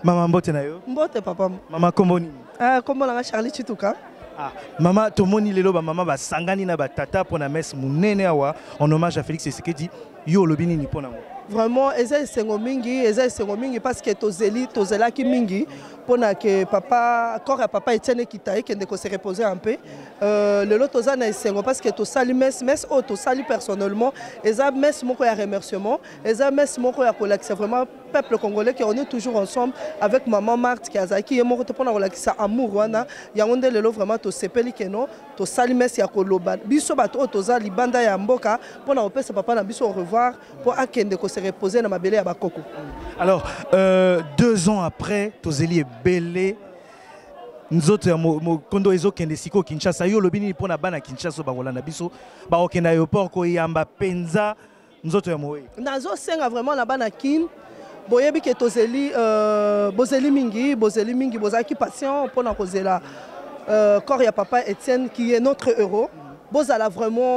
Maman mbote na yo? Mbote papa. Maman kombo nini? Kombo na Charlie Chituka. Maman tomoni lelo ba maman ba sangani na ba tata pona messe munene awa en hommage à Félix Tshisekedi. Yo lobini ni pona ngo. Vraiment, eza sengo mingi parce que tozela ki mingi pona que papa corps à papa Etienne Kitaye qui ne se reposer un peu. Le lot tozana sengo parce que to sali messe to sali personnellement eza messe moko ya remerciement, eza messe moko ya relaxer vraiment peuple congolais qui on est toujours ensemble avec maman Marthe qui azaki et moko to pona relaxer amour wana ya onde lelo vraiment to sepeli keno to sali messe ya koloba biso bato tozali banda ya mboka pona opesa papa na biso au revoir pour akende se reposer dans ma belle à Bakoko. Alors, 2 ans après, Tozeli est belé. Nous autres, quand on est siko Kinshasa, yo lobini pour na bana Kinshasa ba Rolanda biso, ba okenda aéroport ko yamba penza. Nous autres yamoé. Nazo senga vraiment la bana kin. Boyebi ke Tozeli bozeli mingi bozaki patient pour na kozela corps ya papa Etienne qui est notre héros. Bozala vraiment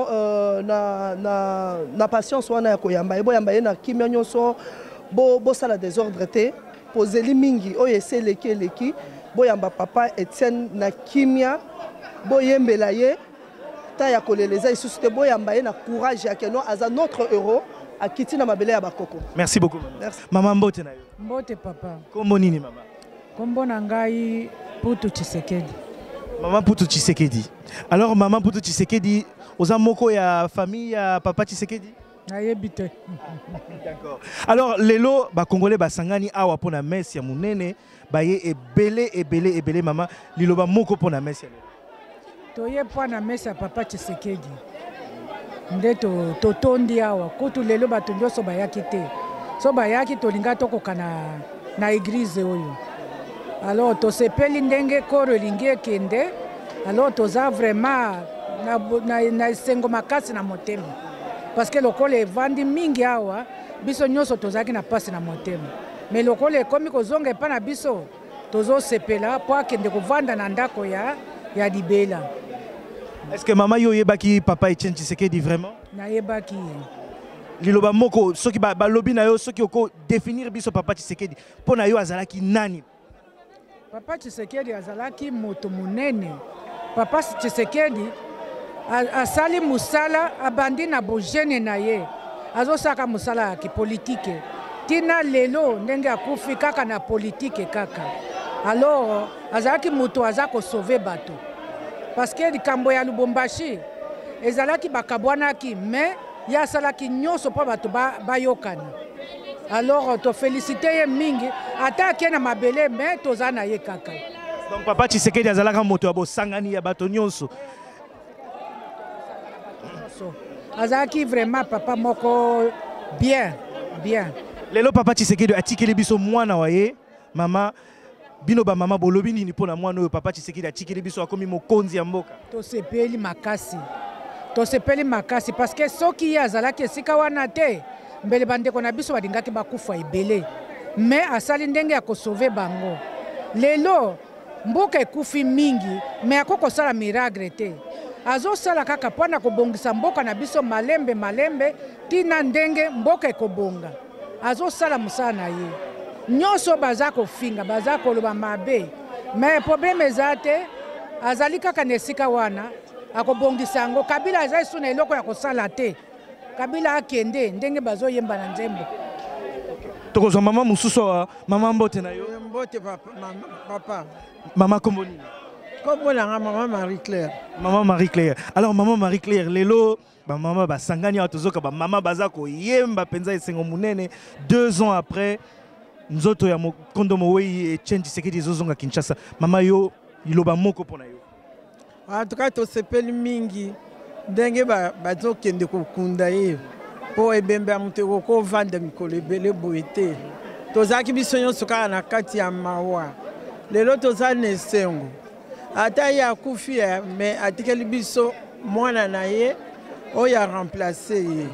na patience wana ya koyamba boyamba na kimia nyonso bo sala désordre te poseli mingi oyo eseleki boyamba papa Etienne na kimia boyembela ye ta ya koleleza isusu te boyamba ye na courage ya keno aza notre héros akiti na mabele ya bakoko. Merci beaucoup. Merci. Maman mbote na yo. Mbote papa. Kombo nini mama? Kombo na ngai Putu Tshisekedi. Maman Putu Tshisekedi. Alors maman Putu Tshisekedi, oza moko ya famille ya papa Tshisekedi? Nayebite. D'accord. Alors lelo ba congolais ba sangani awa pona messe ya munene ba ye ebele maman liloba moko pona messe ya lelo. Toye pona messe ya papa Tshisekedi. Ndeto totondi awa kutu lelo bato nyoso bayaki te. So bayaki tolinga tokokana na église oyo. Alors to sepeli ndenge koro lingi kende. Alors toza vraiment na sengo makasi na motema. Parce que lokole vandi mingi awa biso nyoso tozaki na pasi na motema. Mais lokole komi kozonga epa na biso tozo sepela po akende kovanda na ndako ya libela. Est-ce que maman yo yebaki papa Etienne Tshisekedi vraiment? Na yebaki. Liloba moko soki ba lobi na yo soki oko définir biso papa Tshisekedi pona yo azalaki nani? Papa Tshisekedi azalaki moto munene. Papa Tshisekedi asali musala abandi na bojene na ye. Azosaka musala ya kipolitike. Tina lelo ndenge akufi kaka na politike kaka. Alors azalaki moto azako sauver bato. Parce que likambo ya Lubumbashi ezalaki bakabwanaki mais ya salaki nyonso po bato bayokana. Alors to féliciter ye mingi atake na mabele mais toza na ye kaka. Donc papa Tshisekedi azalaka moto abo sangani ya bato nyonso. Azalaki vraiment papa moko bien. Lelo papa Tshisekedi atikeli biso mwana waye mama bino ba mama bolobi nini pona mwana oyo papa Tshisekedi atikeli biso akomi mokonzi ya mboka. To sepeli makasi parce que soki ye azalaki esika wana te mbele bandeko na biso badingaki bakufa ebele mais asali ndenge ya kosauve bango. Lelo mboka ekufi mingi mais akokosala miracle te. Azosala kaka pona kobongisa mboka na biso malembe tina ndenge mboka ekobonga. Azosala musala na ye. Nyonso baza kofinga baza koloba mabe mais problème ezate azali kaka nesika wana akobongisa yango. Kabila aza isu na eloko ya kosala te. Kabila akende ndenge bazoyemba na nzembo. Tokozwa mama mususu mama mbote na yo. Mbote papa. Mama kombo nini? Kombo na maman Marie-Claire. Maman Marie-Claire. Alors maman Marie-Claire lelo ba mama ba sangani atozoka ba mama baza ko yemba penza esengo munene 2 ans après nzoto ya mokondo moweyi Etienne Tshisekedi zozonga Kinshasa. Mama yo iloba moko pona yo. En tout cas to sepeli mingi ndenge bazokende kokunda ye po ebembe ya moto ko vanda mikolo ebele boete. Tozaki biso nyonso kaka na kati ya mawa. Lelo toza na esengo. Ata ye akufi mais atikeli biso mwana na ye oyo a remplacé ye.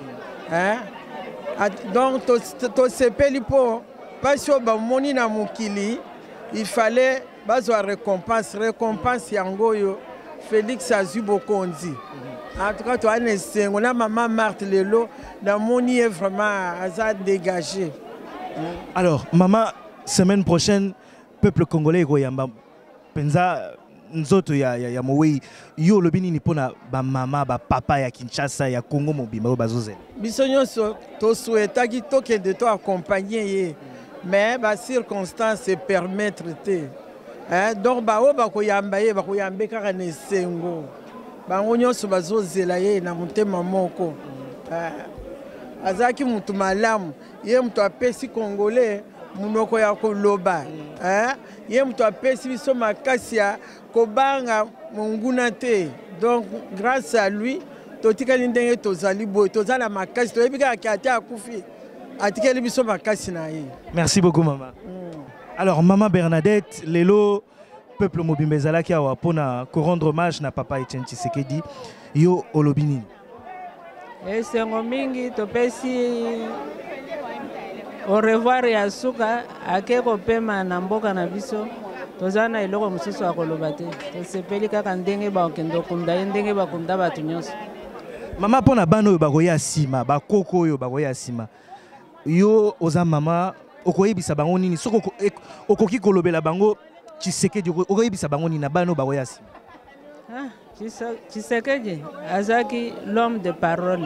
Donc to sepeli po parce que bamoni na mokili il fallait bazwa récompense yango yo Félix azwi bokonzi. En tout cas to ana esengo na maman Marthe lelo na moni est vraiment aza dégagé. Alors maman semaine prochaine peuple congolais koyamba penza nzoto ya mowei yo lobini ni pona ba mama ba papa ya Kinshasa ya Congo mobimba bazoze biso nyonso to souhaitaki tokende to accompagner ye mais ba circonstances se permettre te donc bao bakoyamba ye bakoyambe kaka na esengo bango nyonso bazozela ye na motema moko azaki mutu malamu ye mutu apesi congolais munoko ya koloba ye mutu apesi biso makasi ya kobanga monguna te donc grâce à lui totikali ndenge tozali boye tozala makasi toyebi kaka ate akufi atikeli biso makasi na ye. Merci beaucoup maman. Alors maman Bernadette lelo peuple mobimba ezalaki awa pona ko rendre hommage na papa Etienne Tshisekedi yo olobini esengo mingi topesi au revoir ya suka ake kopema na mboka na biso tozana eloko mosusu akoloba te tosepeli kaka ndenge bakende okunda ye ndenge bakunda bato nyonso. Mama mpona bana oyo bakoya nsima bakoko oyo bakoya nsima yo oza mama okoyebisa bango nini soki okoki kolobela bango Tshisekedi okoyebisa bango nini na bana oyo bakoya nsima? Tshisekedi azaki l'homme de parole,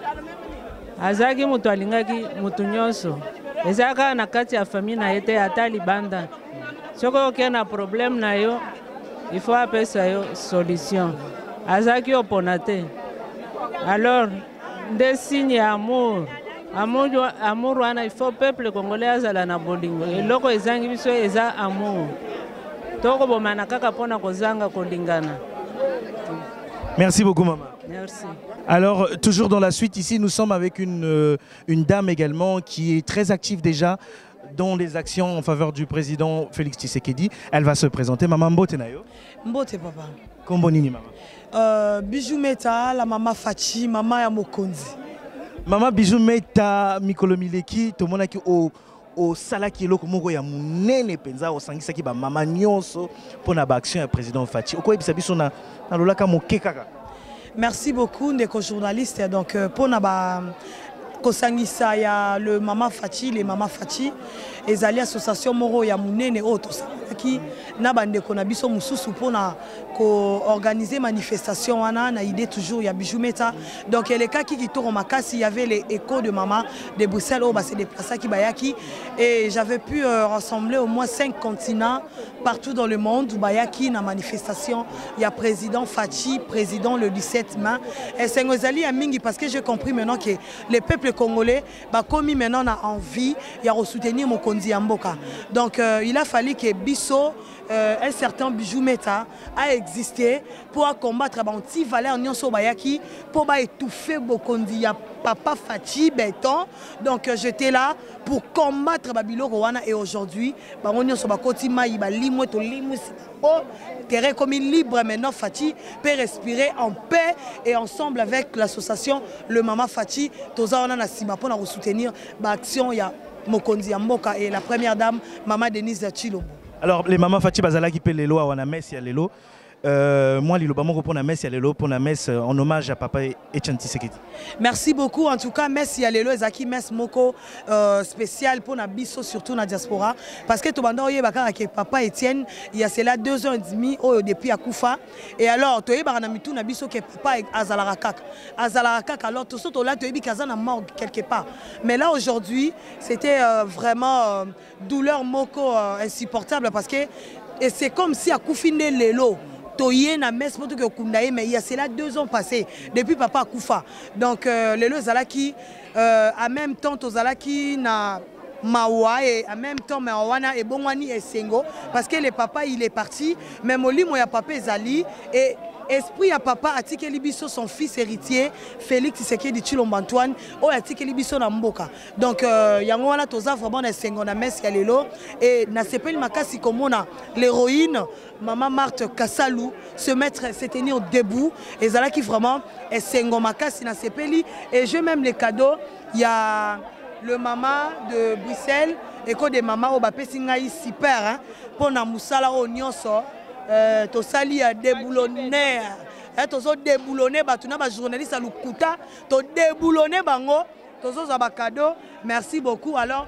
azaki mutu alingaki mutu nyonso ezaka na kati ya famille na ye te ata libanda soki oke na problème na yo il faut apesa yo solution azaki opona te alors nde signe ya amour wana il faut peuple congolais azala na bolingo eloko ezangi biso eza amour tokobomana kaka mpona kozanga kolingana. Merci beaucoup maman. Merci. Alors toujours dans la suite ici nous sommes avec une dame également qui est très active déjà dans les actions en faveur du président Félix Tshisekedi. Elle va se présenter. Maman Mbote Nayo. Mbote papa. Kombo nini maman? Bijou Meta, la maman Fachi, maman ya Mokonzi. Maman Bijou Meta Mikolo Mileki to monaki au salaki eloko moko ya munene penza osangisaki ba mama nyonso pona ba action ya président Fachi. Okoyebisa biso na lolaka moke kaka. Merci beaucoup ndeko journaliste donc pona ba kosangisa ya le mama Fachi les mama Fachi ezali association moro ya munene oto qui na bandeko na biso mususu pona ko organiser manifestation wana na idée toujours ya Bijou Meta donc les cas qui toro makasi il y avait les échos de maman de Bruxelles au bas se déplacer qui bayaki et j'avais pu rassembler au moins 5 continents partout dans le monde bayaki na manifestation il y a président Fachi président le 17 mai et c'est ngozali ya mingi parce que j'ai compris maintenant que les peuples congolais ba commis maintenant a envie ya soutenir Mokonzi ya mboka donc il a fallu que biso un certain Bijou Meta a existé pour combattre anti valeur nyonso bayaki pour ba étouffer Mokonzi ya papa Fachi béton donc j'étais là pour combattre babiloko wana et aujourd'hui bango nyonso bakoti mai ba limwe to limwe oh terrain comme libre maintenant Fachi peut respirer en paix et ensemble avec l'association le Mama Fachi toza wana na sima pour na soutenir ba action ya Mokonzi ya mboka et la première dame Maman Denise Chilombo. Alors les Mama Fachi bazala qui peut les lois wana messe ya lelo moi lilo bamoko pour la messe ya lelo pour la messe en hommage à papa Etienne Tshisekedi. Merci beaucoup en tout cas messe ya lelo ezaki messe moko spécial pour na biso surtout na diaspora parce que to banda oyeba que papa Etienne il y a cela 2 ans et demi depuis akufa et alors to yeba na mitu na biso que papa azalaka kaka alors tout ça to là to yebi kazana morgue quelque part mais là aujourd'hui c'était vraiment douleur moko insupportable parce que et c'est comme si akufine lelo toyé na messe pour que kundaye mais il y a cela 2 ans passés depuis papa akufa donc lelo zalaki en même temps tozalaki na mawa et en même temps mawana et bongwani et sengo parce que le papa il est parti mais molimo ya papa ezali et esprit à papa atikeli biso son fils héritier Félix Tshisekedi Tshilombo Antoine o atikeli biso na mboka donc yango wana toza vraiment na sengo na messe ya lelo et na sepeli makasi komona l'héroïne maman Marthe Kassalou se tenir debout et zala qui vraiment est sengo makasi na sepeli et je même les cadeaux il y a le maman de Bruxelles et ko de maman o bapesi ngai super hein pour na musala o nyonso to sali à déboulonner to so déboulonner batuna ba journaliste à lukuta to déboulonner bango to so za ba cadeau merci beaucoup alors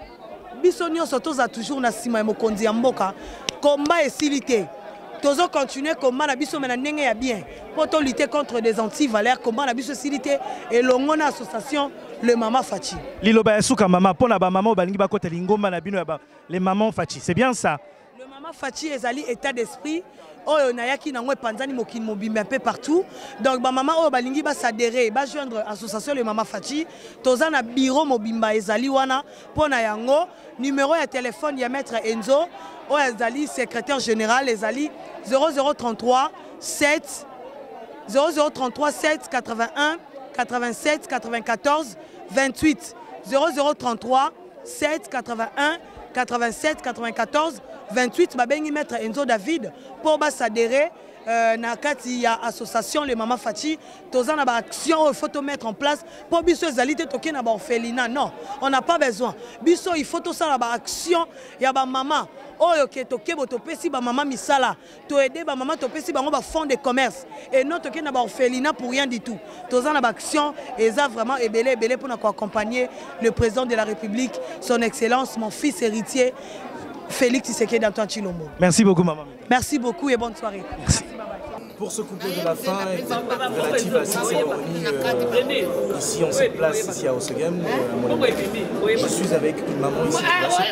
biso nyonso toza toujours na sima ya mokonzi ya mboka combat esili te tozo continuer combat na biso mena ndenge ya bien pour to lutter contre des anti-valeurs combat na biso esili te elongo na association le Mama Fachi liloba ya suka mama pona ba mama balingi bakota lingomba na bino ya les mamans Fachi c'est bien ça le Mama Fachi ezali état d'esprit oyo nayaki nango epanzani mokili mobimba un peu partout donc ba mama oyo balingi ba s'adhérer ba joindre association le Mama Fachi toza na bureau mobimba ezali wana pona yango numéro ya téléphone ya maître Enzo oyo ezali secrétaire général ezali 0033 7 0033 7 81 87 94 28 0033 7 81 87 94 28 babengi maître Enzo David pour s'adhérer na kati ya association le Mama Fachi toza na ba action il faut to mettre en place pour biso ezalité toke na ba orphelinat non on n'a pas besoin biso il faut to ça ba action ya ba mama oyo ke toke bo topesi ba mama misala to aider ba mama topesi bango ba fonds de commerce et non toke na ba orphelinat pour rien du tout toza na ba action eza vraiment ebele pour na accompagner le président de la République son excellence mon fils héritier Félix Tshisekedi Antoine Tshilombo. Merci beaucoup maman. Merci beaucoup et bonne soirée. Merci. Pour ce couplet de la fin, relative à cette cérémonie, ici on se place ici à Osegem, je suis avec une maman ici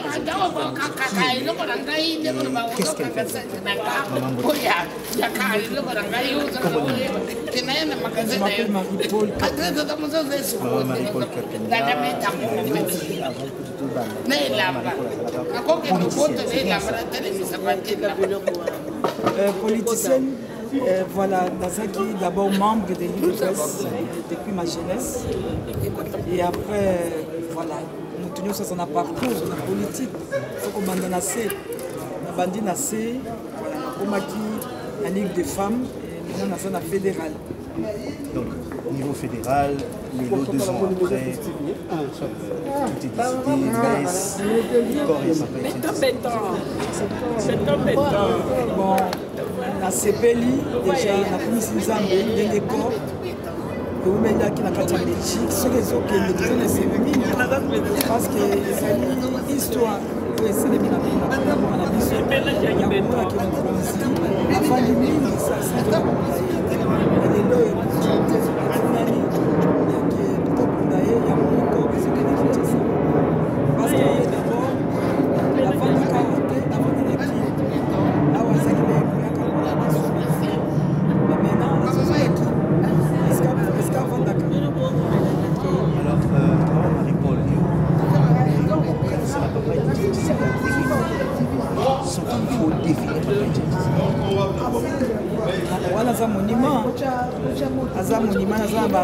qu'est-ce qu'elle fait? Je m'appelle Marie-Paul politicienne. Voilà, Nazaki, d'abord membre de l'UDPS depuis ma jeunesse. Et après, voilà, nous tenions sur son parcours, sur la politique. Il faut qu'on bande nassé. On a bandé nassé, voilà, on a dit la Ligue des femmes, et maintenant on a fait fédéral. Donc, au niveau fédéral, les lots 2 ans après, tout est décidé, bon, na sepeli déjà na komisi nzambe ndenge ko eumendaki na kati ya Belgique soki ezokende toza na sepeli parce que ezali histoire oyo eselemi na mboka na biso ya komonaki mokonzi afandi mingi sasa lelo ekonani yake tokunda ye ya monoko ezokende kinshasa parce que d'abord afandi kaka te avandinaki awa azaki na ekoyaka wana aza monument aza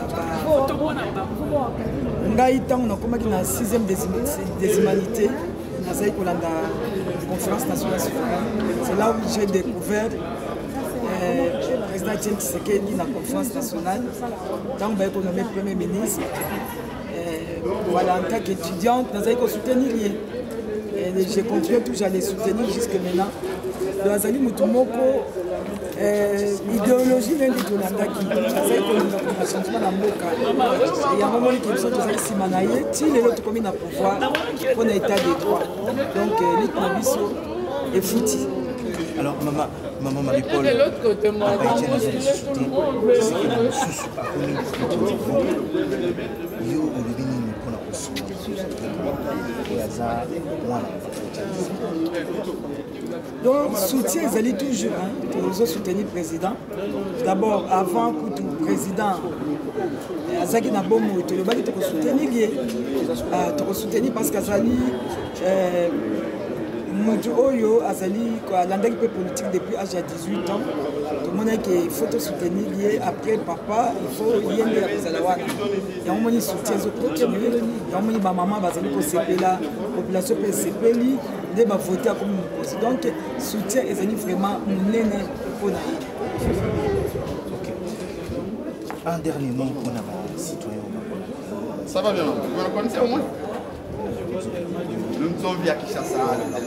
ngai ntango nakomaki na 6e des humanités nazali kolanda conférence nationale souveraine. C'est là où j'ai découvert le président Etienne Tshisekedi dans la conférence nationale. Tant que j'ai nommé Premier ministre, voilà, en tant qu'étudiante, nous avons soutenir. J'ai continué toujours à les soutenir jusque maintenant. Azali Mutumoko, idéologie même du Tolandaki, Azali Kolonga changement dans Moka. Il y a un moment qui sont tous ici manaillés, si les autres communes à pouvoir, on a état des droits. Donc l'île Nabiso est foutie. Alors maman Marie-Paul, papa Etienne a soutenu, c'est qu'il a un sous par donc, soutien, ils allaient toujours, toujours soutenir le président. D'abord, avant que le président, Azaki Nabomo, il faut soutenir parce qu'Azali, Oyo, Azali, l'andaki politique depuis l'âge de 18 ans. Tout le monde il faut te soutenir. Après, papa, il faut y aller à Zalawana. Il y a un moment de soutien, il y a un moment de maman, la population peut se payer, de voter comme une cause. Donc, soutien est vraiment mon pour un dernier mot pour les citoyens. Ça va bien, vous me connaissez au moins? Nous sommes via Kinshasa.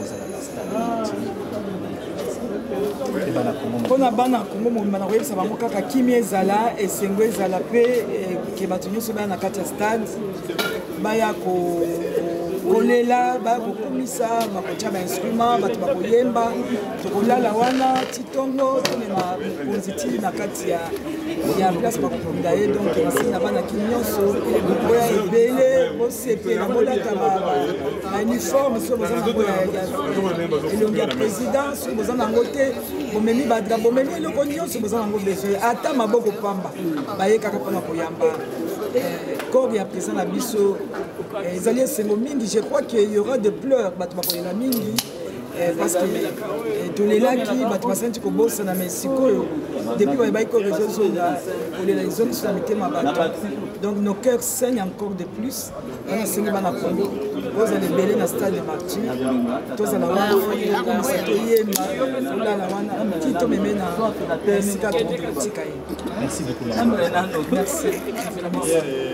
mpona bana kongo mobimba na koyebisa bango kaka kimia ezala esengo ezala mpe ke bato nyonso baya na kati ya stade baya kolela bakokumisa bakotia bainstrument bato bakoyemba tokolala wana titongo tomema mokonzi ti na kati ya place bakokunda ye donc masini na bana ki nyonso boya ebele bosepela bolata bauniforme so boza nango elongi ya président so boza nango te bomemi badra bomemi eloko nyonso boza nango besoin ata maboko pamba baye kaka mpona koyamba corps ya président na biso ezali esengo mingi. Je crois qu'il y aura des pleurs bato bakolela mingi parce que tolelaki bato basanti kobosana mais sikoyo depuis bayebaki ko résoudre kolela ezongi so na mitema bato donc nos cœurs saignent encore de plus wana sengi bana Congo ozala ebele na stade de Martyr tozala wana okomisa toyemba tolala wana ti tomeme na esika tokotika ye. Merci beaucoup. Merci.